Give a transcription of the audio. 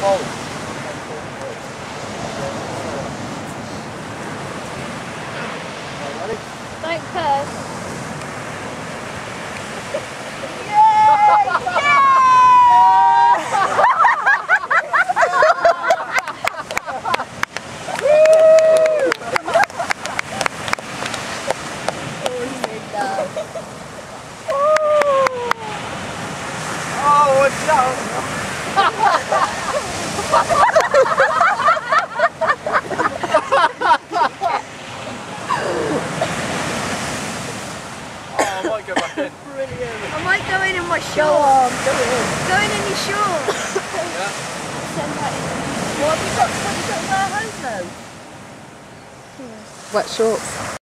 Don't curse. Oh, watch out! I might go back in. Brilliant. I might go in my shorts. Go on, go in. Go in your shorts. Yeah. Send that in. What have you got to wear home though? Wet shorts.